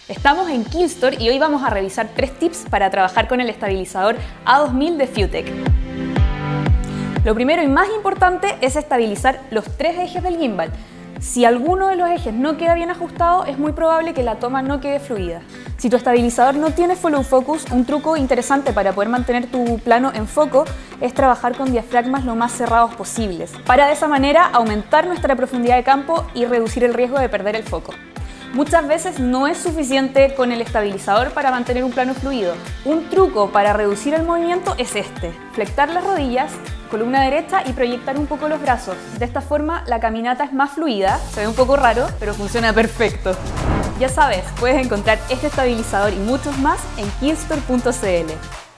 Estamos en Killstore y hoy vamos a revisar 3 tips para trabajar con el estabilizador A2000 de FUTEC. Lo primero y más importante es estabilizar los 3 ejes del gimbal. Si alguno de los ejes no queda bien ajustado, es muy probable que la toma no quede fluida. Si tu estabilizador no tiene follow focus, un truco interesante para poder mantener tu plano en foco es trabajar con diafragmas lo más cerrados posibles, para de esa manera aumentar nuestra profundidad de campo y reducir el riesgo de perder el foco. Muchas veces no es suficiente con el estabilizador para mantener un plano fluido. Un truco para reducir el movimiento es este: flectar las rodillas, columna derecha y proyectar un poco los brazos. De esta forma la caminata es más fluida, se ve un poco raro, pero funciona perfecto. Ya sabes, puedes encontrar este estabilizador y muchos más en killstore.cl.